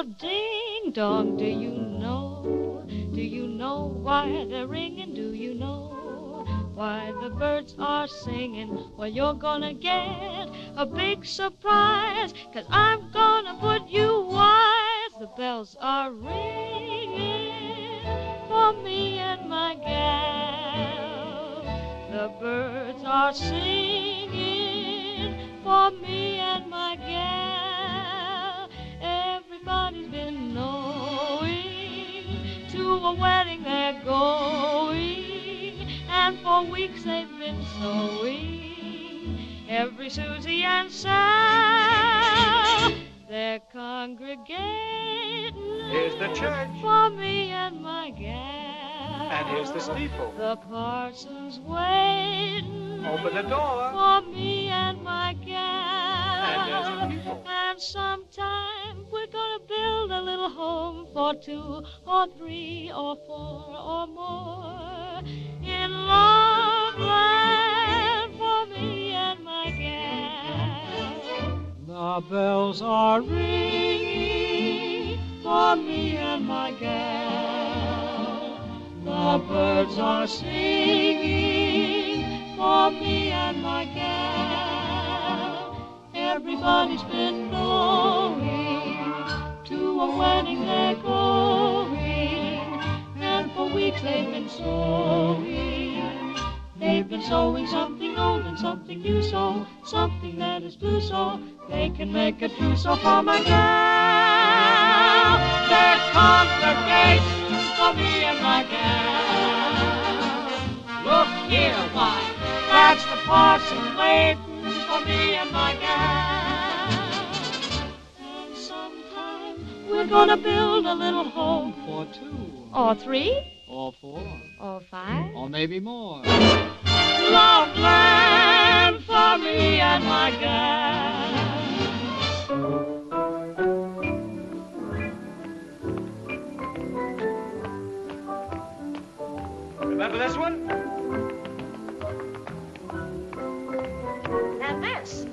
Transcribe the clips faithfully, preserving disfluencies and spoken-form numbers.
Oh, ding dong, do you know? Do you know why they're ringing? Do you know why the birds are singing? Well, you're gonna get a big surprise, 'cause I'm gonna put you wise. The bells are ringing for me and my gal. The birds are singing for me and my gal. Everybody's been knowing to a wedding they're going, and for weeks they've been sewing. Every Susie and Sal, they're congregating. Here's the church for me and my gal. And here's the steeple. The parson's waiting. Open the door for me and my gal. And there's the people. And sometime we're gonna build a little home for two or three or four or more in Loveland for me and my gal. The bells are ringing for me and my gal. The birds are singing for me and my gal. Everybody's been knowing to a wedding they're going, and for weeks they've been sewing. They've been sewing something old and something new, so something that is blue, so they can make a trousseau for my gal. They're congregating for me and my gal. Look here, why, that's the parson waiting for me and my gal. And sometime we're gonna build a little home For two. or three Or four. or five. Or maybe more. Loveland for me and my gal. Remember this one? And this.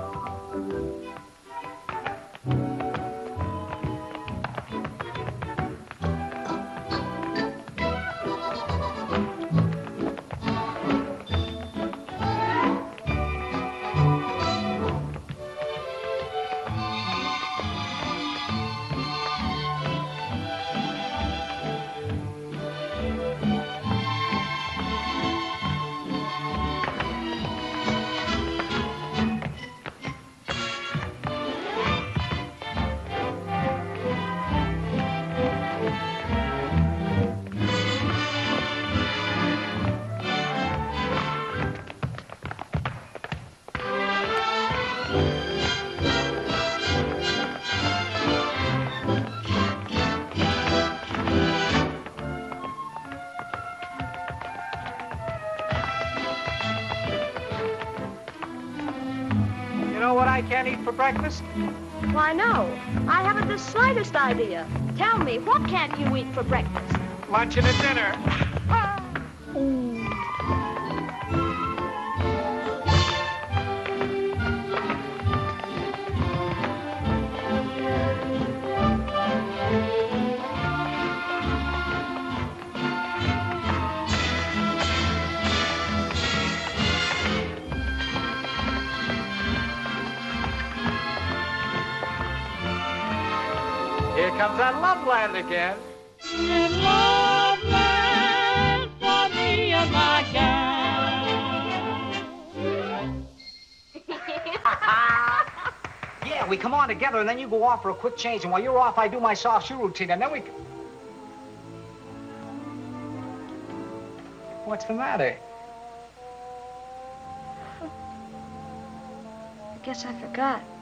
I can't eat for breakfast? Why, no. I haven't the slightest idea. Tell me, what can't you eat for breakfast? Lunch and a dinner. Here comes that Loveland again. In Loveland for me and my gal. Yeah, we come on together, and then you go off for a quick change, and while you're off, I do my soft shoe routine, and then we... What's the matter? I guess I forgot.